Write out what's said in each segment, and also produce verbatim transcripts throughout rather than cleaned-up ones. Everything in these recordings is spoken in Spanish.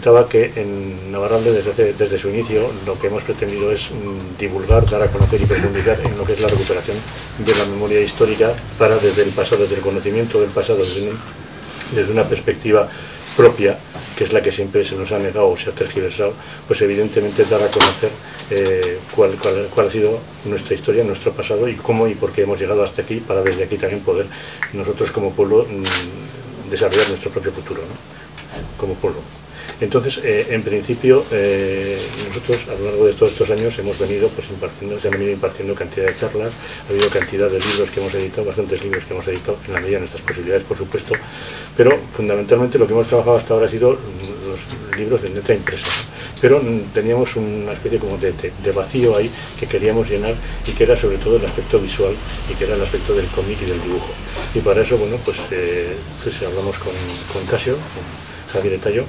comentaba que en Navarralde, desde, desde su inicio, lo que hemos pretendido es mm, divulgar, dar a conocer y profundizar en lo que es la recuperación de la memoria histórica para desde el pasado, desde el conocimiento del pasado, desde, un, desde una perspectiva propia, que es la que siempre se nos ha negado o se ha tergiversado, pues evidentemente dar a conocer eh, cuál, cuál, cuál ha sido nuestra historia, nuestro pasado y cómo y por qué hemos llegado hasta aquí, para desde aquí también poder nosotros como pueblo mmm, desarrollar nuestro propio futuro, ¿no? Como pueblo. Entonces, eh, en principio, eh, nosotros a lo largo de todos estos años hemos venido, pues, impartiendo, se han venido impartiendo cantidad de charlas, ha habido cantidad de libros que hemos editado, bastantes libros que hemos editado, en la medida de nuestras posibilidades, por supuesto, pero fundamentalmente lo que hemos trabajado hasta ahora ha sido los libros de letra impresa, ¿no? Pero teníamos una especie como de, de, de vacío ahí que queríamos llenar y que era sobre todo el aspecto visual y que era el aspecto del cómic y del dibujo. Y para eso, bueno, pues, eh, pues hablamos con, con Casio, con Javier Etayo,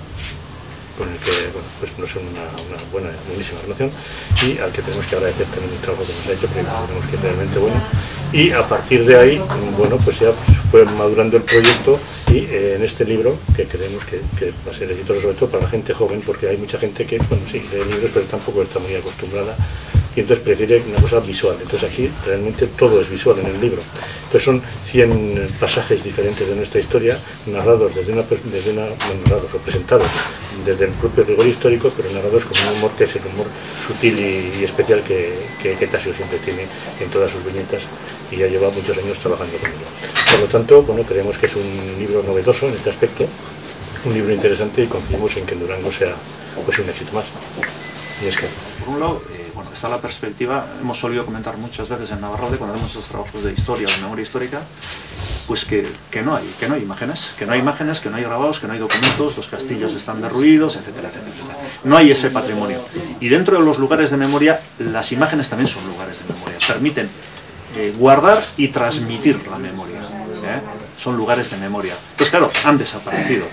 con el que, bueno, pues nos une una, una buena, buenísima relación, y al que tenemos que agradecer también el trabajo que nos ha hecho, porque tenemos que es realmente bueno. Y a partir de ahí, bueno, pues ya pues, fue madurando el proyecto, y eh, en este libro, que creemos que, que va a ser exitoso sobre todo para la gente joven, porque hay mucha gente que, bueno, sí, lee libros, pero tampoco está muy acostumbrada, y entonces prefiere una cosa visual. Entonces aquí realmente todo es visual en el libro. Entonces son cien pasajes diferentes de nuestra historia, narrados desde una, desde una bueno, narrados o presentados desde el propio rigor histórico, pero narrados con un humor que es el humor sutil y, y especial que, que, que Tasio siempre tiene en todas sus viñetas, y ya lleva muchos años trabajando con ello. Por lo tanto, bueno, creemos que es un libro novedoso en este aspecto, un libro interesante, y confiamos en que en Durango sea, pues, un éxito más. Y es que... Por un lado, eh, bueno, está la perspectiva, hemos solido comentar muchas veces en Navarralde cuando hacemos estos trabajos de historia o de memoria histórica, pues que, que, no hay, que no hay imágenes, que no hay imágenes, que no hay grabados, que no hay documentos, los castillos están derruidos, etcétera, etcétera, etcétera. No hay ese patrimonio. Y dentro de los lugares de memoria, las imágenes también son lugares de memoria, permiten eh, guardar y transmitir la memoria, ¿eh? Son lugares de memoria. Entonces, claro, han desaparecido.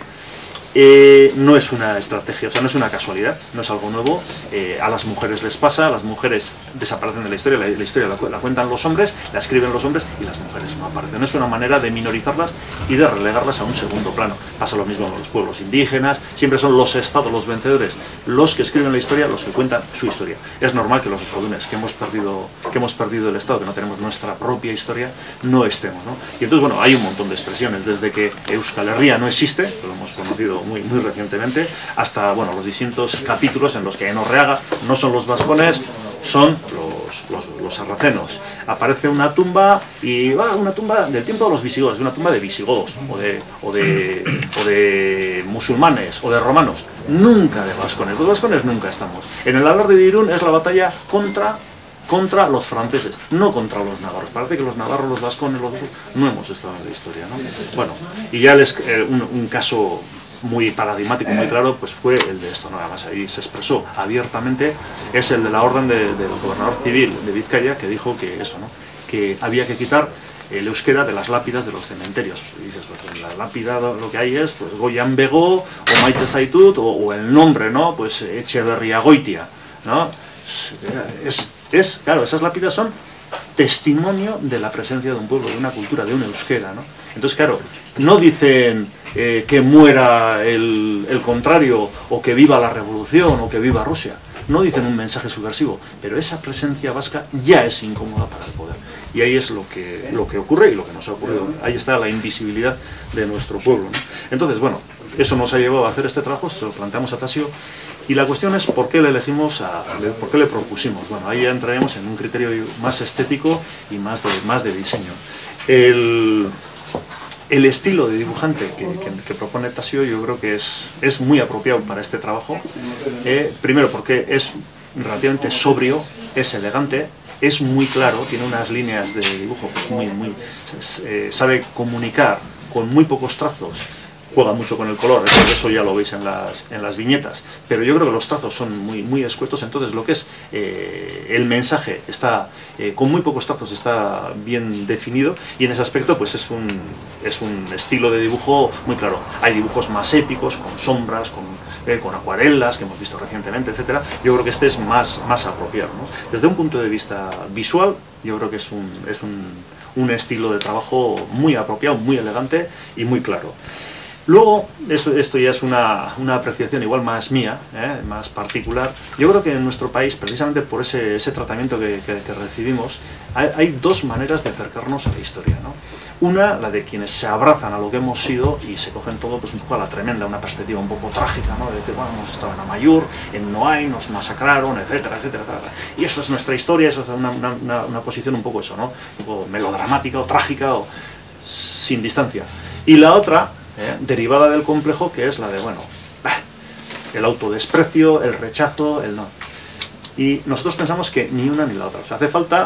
Eh, no es una estrategia, o sea, no es una casualidad, no es algo nuevo. Eh, a las mujeres les pasa, las mujeres desaparecen de la historia, la, la historia la, la cuentan los hombres, la escriben los hombres, y las mujeres no aparecen. No es una manera de minorizarlas y de relegarlas a un segundo plano. Pasa lo mismo con los pueblos indígenas, siempre son los estados, los vencedores, los que escriben la historia, los que cuentan su historia. Es normal que los jóvenes que hemos perdido, que hemos perdido el estado, que no tenemos nuestra propia historia, no estemos, ¿no? Y entonces, bueno, hay un montón de expresiones, desde que Euskal Herria no existe, lo hemos conocido Muy, muy recientemente, hasta, bueno, los distintos capítulos en los que en Orreaga no son los vascones, son los, los, los sarracenos. Aparece una tumba, y va, ah, una tumba del tiempo de los visigodos, una tumba de visigodos, o de, o, de, o de musulmanes, o de romanos, nunca de vascones. Los vascones nunca estamos. En el Alarde de Irún es la batalla contra... contra los franceses, no contra los navarros. Parece que los navarros, los vascones, los rusos, no hemos estado en la historia, ¿no? Bueno, y ya les, eh, un, un caso muy paradigmático, muy claro, pues fue el de esto, nada más. Ahí se expresó abiertamente, es el de la orden de, del gobernador civil de Vizcaya, que dijo que eso, ¿no? Que había que quitar el euskera de las lápidas de los cementerios. Y dices, pues la lápida lo que hay es, pues, Goyan Bego, o Maite Zaitut, o, o el nombre, ¿no? Pues Echeverria Goitia, ¿no? Es, es, claro, esas lápidas son testimonio de la presencia de un pueblo, de una cultura, de un euskera, ¿no? Entonces, claro, no dicen eh, que muera el, el contrario, o que viva la revolución, o que viva Rusia. No dicen un mensaje subversivo, pero esa presencia vasca ya es incómoda para el poder. Y ahí es lo que, lo que ocurre y lo que nos ha ocurrido. Ahí está la invisibilidad de nuestro pueblo, ¿no? Entonces, bueno, eso nos ha llevado a hacer este trabajo, se lo planteamos a Tasio, y la cuestión es por qué le elegimos, a, por qué le propusimos. Bueno, ahí ya entraremos en un criterio más estético y más de, más de diseño. El, el estilo de dibujante que, que, que propone Tasio, yo creo que es, es muy apropiado para este trabajo. Eh, primero porque es relativamente sobrio, es elegante, es muy claro, tiene unas líneas de dibujo pues muy, muy, eh, sabe comunicar con muy pocos trazos. Juega mucho con el color, eso ya lo veis en las, en las viñetas, pero yo creo que los trazos son muy, muy escuetos. Entonces lo que es eh, el mensaje está eh, con muy pocos trazos, está bien definido, y en ese aspecto pues es un, es un estilo de dibujo muy claro. Hay dibujos más épicos, con sombras, con, eh, con acuarelas, que hemos visto recientemente, etcétera. Yo creo que este es más, más apropiado, ¿no? Desde un punto de vista visual, yo creo que es un, es un, un estilo de trabajo muy apropiado, muy elegante y muy claro. Luego, eso, esto ya es una, una apreciación igual más mía, ¿eh? Más particular. Yo creo que en nuestro país, precisamente por ese, ese tratamiento que, que, que recibimos, hay, hay dos maneras de acercarnos a la historia, ¿no? Una, la de quienes se abrazan a lo que hemos sido y se cogen todo pues un poco a la tremenda, una perspectiva un poco trágica, ¿no? De decir, bueno, hemos estado en Amaiur, en Noain, nos masacraron, etcétera, etcétera, etcétera. Y eso es nuestra historia, eso es una, una, una, una posición un poco eso, ¿no? Un poco melodramática o trágica o sin distancia. Y la otra, ¿eh? derivada del complejo, que es la de, bueno, el autodesprecio, el rechazo, el no. Y nosotros pensamos que ni una ni la otra. O sea, hace falta...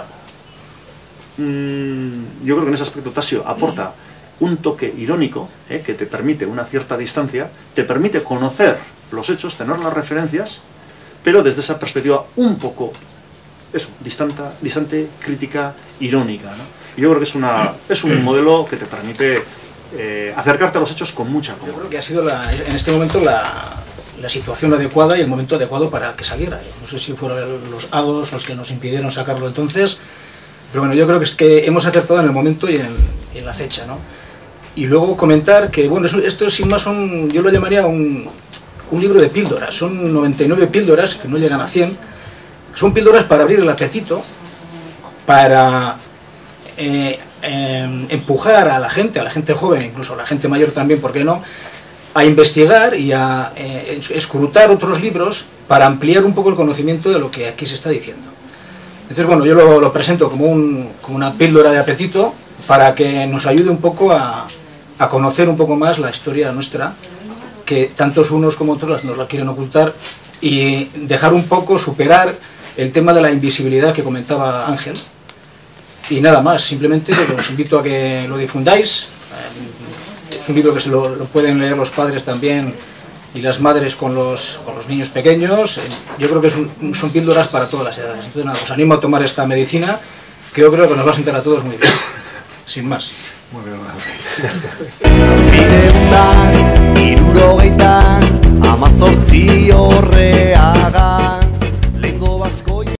Mmm, yo creo que en ese aspecto Tasio aporta un toque irónico, ¿eh? que te permite una cierta distancia, te permite conocer los hechos, tener las referencias, pero desde esa perspectiva un poco, eso, distante, distante crítica, irónica, ¿no? Y yo creo que es, una, es un modelo que te permite eh, acercarte a los hechos con mucha comodidad. Yo creo que ha sido la, en este momento la, la situación adecuada y el momento adecuado para que saliera. No sé si fueron los hados los que nos impidieron sacarlo entonces, pero bueno, yo creo que es que hemos acertado en el momento y en, en la fecha, ¿no? Y luego comentar que, bueno, esto, esto sin más son, yo lo llamaría un, un libro de píldoras. Son noventa y nueve píldoras, que no llegan a cien. Son píldoras para abrir el apetito, para eh, eh, empujar a la gente, a la gente joven, incluso a la gente mayor también, ¿por qué no?, a investigar y a eh, escrutar otros libros para ampliar un poco el conocimiento de lo que aquí se está diciendo. Entonces, bueno, yo lo, lo presento como, un, como una píldora de apetito para que nos ayude un poco a, a conocer un poco más la historia nuestra, que tantos unos como otros nos la quieren ocultar, y dejar un poco, superar el tema de la invisibilidad que comentaba Ángel. Y nada más, simplemente os invito a que lo difundáis. Es un libro que se lo, lo pueden leer los padres también y las madres con los, con los niños pequeños. Yo creo que es un, son píldoras para todas las edades. Entonces nada, os animo a tomar esta medicina, que yo creo que nos va a sentar a todos muy bien. Sin más. Muy bien, Zazpideundan, hirurogeitan, amazortzi horreagan.